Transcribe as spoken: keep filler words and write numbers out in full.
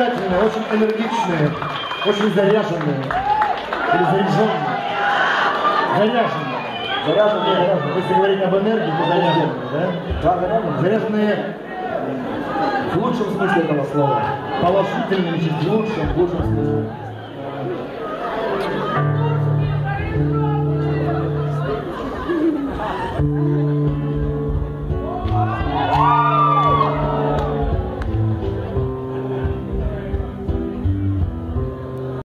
обаятельные, очень энергичные, очень заряженные. Или заряженные. Заряженные. Заряженные. Заряженные. Если говорить об энергии, то заряженные, да? Да, заряженные. Заряженные в лучшем смысле этого слова. Положительным, в лучшем, в лучшем смысле.